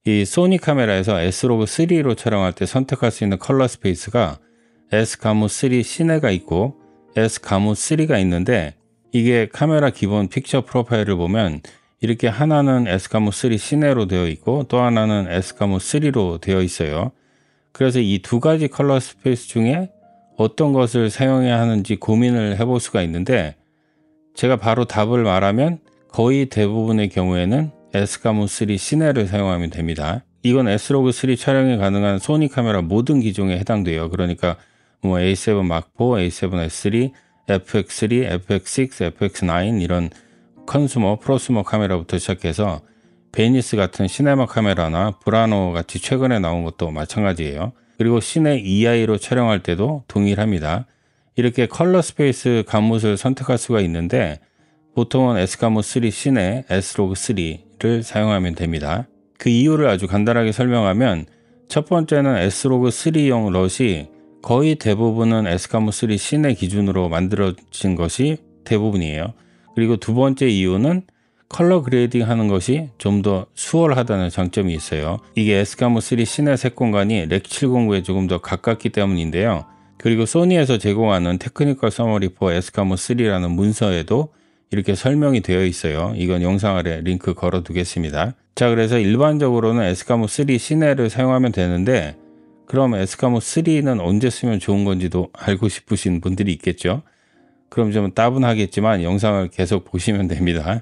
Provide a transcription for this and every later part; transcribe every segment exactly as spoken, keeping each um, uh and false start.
이 소니 카메라에서 에스로그 쓰리로 촬영할 때 선택할 수 있는 컬러 스페이스가 에스 가무 쓰리 시네가 있고 에스 가무 쓰리가 있는데, 이게 카메라 기본 픽처 프로파일을 보면 이렇게 하나는 에스 가무 쓰리 시네로 되어 있고 또 하나는 에스 가무 쓰리로 되어 있어요. 그래서 이 두 가지 컬러 스페이스 중에 어떤 것을 사용해야 하는지 고민을 해볼 수가 있는데, 제가 바로 답을 말하면 거의 대부분의 경우에는 에스 가무 쓰리 시네를 사용하면 됩니다. 이건 에스로그 쓰리 촬영이 가능한 소니 카메라 모든 기종에 해당돼요. 그러니까 뭐 에이 세븐 마크 포, 에이 세븐 에스 쓰리, 에프엑스 쓰리, 에프엑스 식스, 에프엑스 나인 이런 컨슈머, 프로스머 카메라부터 시작해서 베니스 같은 시네마 카메라나 브라노 같이 최근에 나온 것도 마찬가지예요. 그리고 시네 이아이로 촬영할 때도 동일합니다. 이렇게 컬러 스페이스 감못을 선택할 수가 있는데 보통은 에스 가무 쓰리 시네, 에스로그 쓰리를 사용하면 됩니다. 그 이유를 아주 간단하게 설명하면, 첫 번째는 에스로그 쓰리용 럿이 거의 대부분은 에스 가무 쓰리 시네 기준으로 만들어진 것이 대부분이에요. 그리고 두 번째 이유는 컬러 그레이딩 하는 것이 좀 더 수월하다는 장점이 있어요. 이게 에스 가무 쓰리 시네 색공간이 렉 칠공구에 조금 더 가깝기 때문인데요. 그리고 소니에서 제공하는 테크니컬 서머리 포 에스 가무 쓰리라는 문서에도 이렇게 설명이 되어 있어요. 이건 영상 아래 링크 걸어 두겠습니다. 자, 그래서 일반적으로는 에스 가무 쓰리 시네를 사용하면 되는데, 그럼 에스 가무 쓰리는 언제 쓰면 좋은 건지도 알고 싶으신 분들이 있겠죠. 그럼 좀 따분하겠지만 영상을 계속 보시면 됩니다.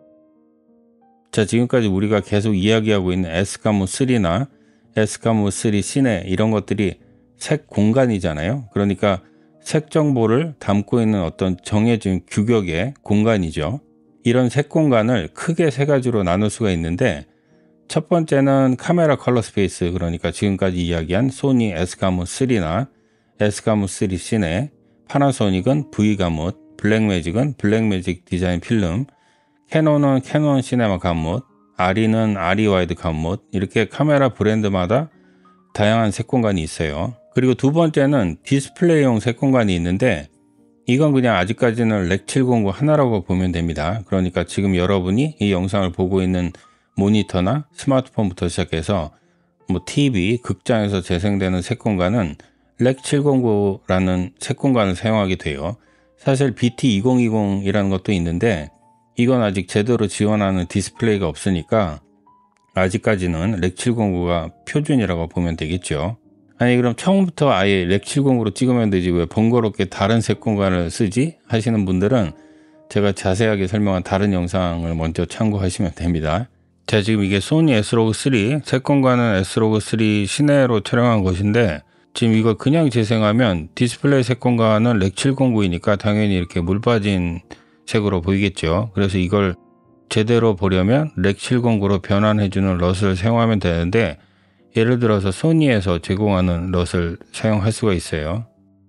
자, 지금까지 우리가 계속 이야기하고 있는 에스 가무 쓰리나 에스 가무 쓰리 시네 이런 것들이 색 공간이잖아요. 그러니까 색 정보를 담고 있는 어떤 정해진 규격의 공간이죠. 이런 색 공간을 크게 세 가지로 나눌 수가 있는데, 첫 번째는 카메라 컬러 스페이스, 그러니까 지금까지 이야기한 소니 에스 가무 쓰리나 에스 가무 쓰리 시네, 파나소닉은 V 감못, 블랙매직은 블랙매직 디자인 필름, 캐논은 캐논 시네마 감못, 아리는 아리 와이드 감못, 이렇게 카메라 브랜드마다 다양한 색 공간이 있어요. 그리고 두 번째는 디스플레이용 색 공간이 있는데, 이건 그냥 아직까지는 렉 칠공구 하나라고 보면 됩니다. 그러니까 지금 여러분이 이 영상을 보고 있는 모니터나 스마트폰부터 시작해서 뭐 티비, 극장에서 재생되는 색 공간은 렉 칠공구라는 색 공간을 사용하게 돼요. 사실 비티 이천이십이라는 것도 있는데 이건 아직 제대로 지원하는 디스플레이가 없으니까 아직까지는 렉 칠공구가 표준이라고 보면 되겠죠. 아니, 그럼 처음부터 아예 렉 칠공구로 찍으면 되지 왜 번거롭게 다른 색 공간을 쓰지? 하시는 분들은 제가 자세하게 설명한 다른 영상을 먼저 참고하시면 됩니다. 자, 지금 이게 소니 에스로그 쓰리, 색 공간은 에스로그 쓰리 시네로 촬영한 것인데, 지금 이거 그냥 재생하면 디스플레이 색 공간은 렉 칠공구이니까 당연히 이렇게 물 빠진 색으로 보이겠죠. 그래서 이걸 제대로 보려면 렉 칠공구로 변환해주는 럿을 사용하면 되는데, 예를 들어서 소니에서 제공하는 럿을 사용할 수가 있어요.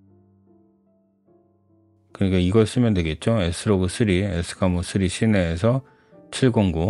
그러니까 이걸 쓰면 되겠죠. 에스로그 쓰리, 에스 가무 쓰리 시네에서 칠공구.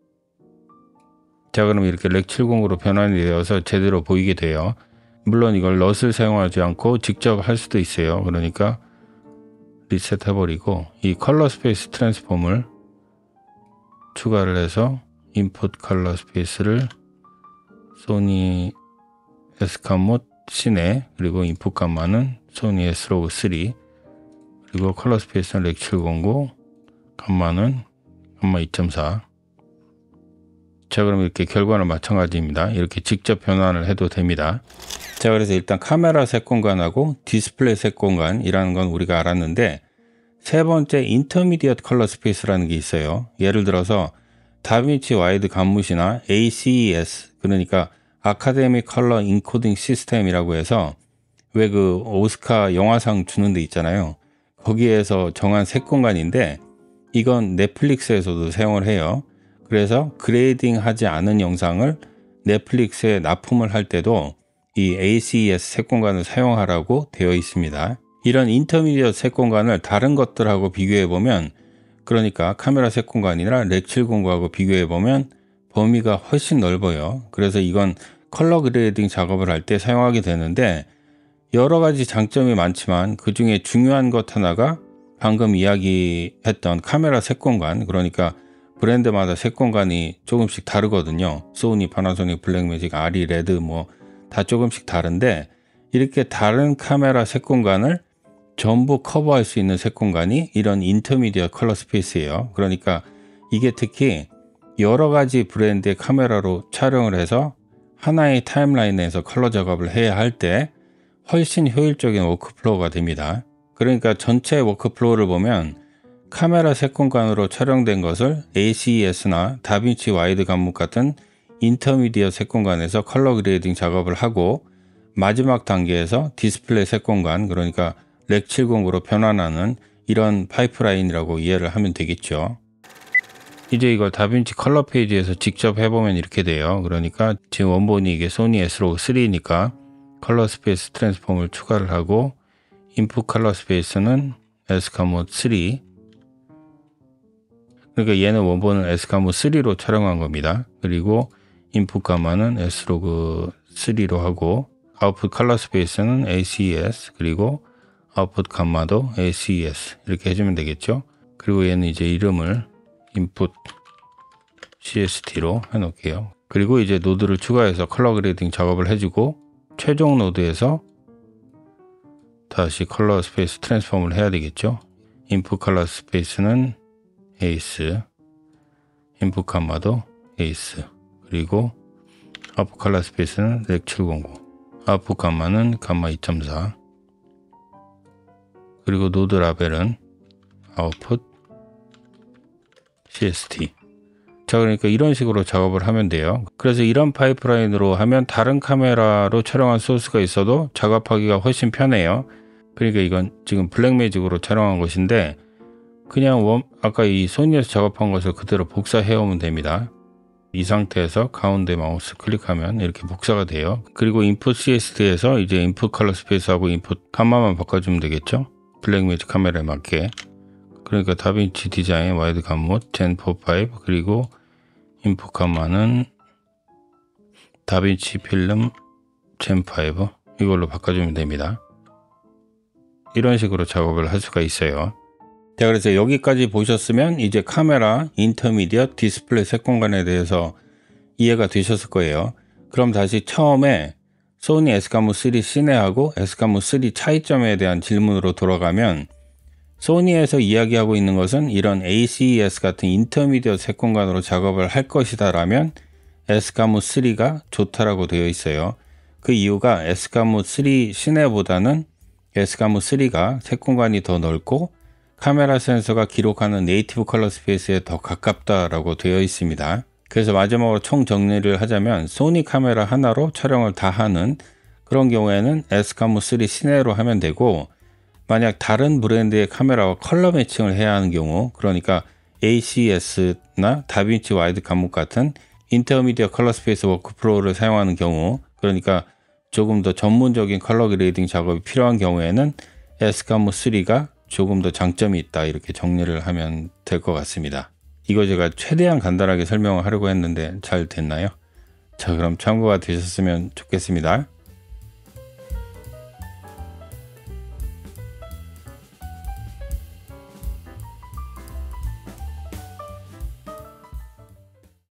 자, 그럼 이렇게 렉 칠공구로 변환이 되어서 제대로 보이게 돼요. 물론 이걸 럿을 사용하지 않고 직접 할 수도 있어요. 그러니까 리셋 해버리고 이 컬러 스페이스 트랜스폼을 추가를 해서 인풋 컬러 스페이스를 소니 에스 감못 시네, 그리고 인풋 감마는 소니 에스로그 쓰리, 그리고 컬러 스페이스는 렉 칠공구, 감마는 감마 이 점 사. 자, 그럼 이렇게 결과는 마찬가지입니다. 이렇게 직접 변환을 해도 됩니다. 자, 그래서 일단 카메라 색 공간하고 디스플레이 색 공간이라는 건 우리가 알았는데, 세 번째 인터미디엇 컬러 스페이스라는 게 있어요. 예를 들어서 다빈치 와이드 감못이나 에이 씨 이 에스, 그러니까 아카데미 컬러 인코딩 시스템이라고 해서 왜 그 오스카 영화상 주는 데 있잖아요. 거기에서 정한 색 공간인데, 이건 넷플릭스에서도 사용을 해요. 그래서 그레이딩 하지 않은 영상을 넷플릭스에 납품을 할 때도 이 에이 씨 이 에스 색 공간을 사용하라고 되어 있습니다. 이런 인터미디엇 색 공간을 다른 것들하고 비교해 보면, 그러니까 카메라 색 공간이나 렉 칠공구하고 비교해 보면 범위가 훨씬 넓어요. 그래서 이건 컬러 그레이딩 작업을 할 때 사용하게 되는데, 여러 가지 장점이 많지만 그 중에 중요한 것 하나가 방금 이야기했던 카메라 색 공간, 그러니까 브랜드마다 색공간이 조금씩 다르거든요. 소니, 파나소닉, 블랙매직, 아리, 레드 뭐 다 조금씩 다른데 이렇게 다른 카메라 색공간을 전부 커버할 수 있는 색공간이 이런 인터미디어 컬러 스페이스예요. 그러니까 이게 특히 여러 가지 브랜드의 카메라로 촬영을 해서 하나의 타임라인에서 컬러 작업을 해야 할 때 훨씬 효율적인 워크플로우가 됩니다. 그러니까 전체 워크플로우를 보면 카메라 색공간으로 촬영된 것을 에이씨이에스나 다빈치 와이드 감목 같은 인터미디어 색공간에서 컬러 그레이딩 작업을 하고 마지막 단계에서 디스플레이 색공간, 그러니까 렉 칠십으로 변환하는 이런 파이프라인이라고 이해를 하면 되겠죠. 이제 이걸 다빈치 컬러 페이지에서 직접 해보면 이렇게 돼요. 그러니까 지금 원본이 이게 소니 에스로그 쓰리니까 컬러 스페이스 트랜스폼을 추가를 하고 인풋 컬러 스페이스는 에스카모 쓰리, 그러니까 얘는 원본은 에스카모 쓰리로 촬영한 겁니다. 그리고 인풋 가마는 에스로그 쓰리로 하고 아웃풋 컬러 스페이스는 에이씨이에스, 그리고 아웃풋 감마도 에이씨이에스 이렇게 해주면 되겠죠. 그리고 얘는 이제 이름을 인풋 씨에스티로 해놓을게요. 그리고 이제 노드를 추가해서 컬러 그레이딩 작업을 해주고 최종 노드에서 다시 컬러 스페이스 트랜스폼을 해야 되겠죠. 인풋 컬러 스페이스는 에이스, 인풋 감마도 에이스, 그리고 아웃풋 컬러 스페이스는 렉 칠백구, 아웃풋 감마는 감마 이 점 사, 그리고 노드 라벨은 아웃풋 씨에스티. 자, 그러니까 이런 식으로 작업을 하면 돼요. 그래서 이런 파이프라인으로 하면 다른 카메라로 촬영한 소스가 있어도 작업하기가 훨씬 편해요. 그러니까 이건 지금 블랙매직으로 촬영한 것인데 그냥 원, 아까 이 소니에서 작업한 것을 그대로 복사해 오면 됩니다. 이 상태에서 가운데 마우스 클릭하면 이렇게 복사가 돼요. 그리고 인풋 씨에스티에서 이제 인풋 컬러 스페이스하고 인풋 감마만 바꿔주면 되겠죠. 블랙매직 카메라에 맞게. 그러니까 다빈치 디자인 와이드 감모 젠 사, 오 그리고 인풋 감마는 다빈치 필름 젠 오 이걸로 바꿔주면 됩니다. 이런 식으로 작업을 할 수가 있어요. 자, 그래서 여기까지 보셨으면 이제 카메라, 인터미디어, 디스플레이 색공간에 대해서 이해가 되셨을 거예요. 그럼 다시 처음에 소니 에스카모 쓰리 시네하고 에스카모 쓰리 차이점에 대한 질문으로 돌아가면 소니에서 이야기하고 있는 것은 이런 에이씨이에스 같은 인터미디어 색공간으로 작업을 할 것이다 라면 에스카모 쓰리가 좋다라고 되어 있어요. 그 이유가 에스카모 쓰리 시네보다는 에스카모 쓰리가 색공간이 더 넓고 카메라 센서가 기록하는 네이티브 컬러 스페이스에 더 가깝다라고 되어 있습니다. 그래서 마지막으로 총 정리를 하자면 소니 카메라 하나로 촬영을 다 하는 그런 경우에는 에스카모 쓰리 시네로 하면 되고, 만약 다른 브랜드의 카메라와 컬러 매칭을 해야 하는 경우, 그러니까 에이씨이에스나 다빈치 와이드 감목 같은 인터미디어 컬러 스페이스 워크플로우를 사용하는 경우, 그러니까 조금 더 전문적인 컬러 그레이딩 작업이 필요한 경우에는 에스카모 쓰리가 조금 더 장점이 있다, 이렇게 정리를 하면 될 것 같습니다. 이거 제가 최대한 간단하게 설명을 하려고 했는데 잘 됐나요? 자, 그럼 참고가 되셨으면 좋겠습니다.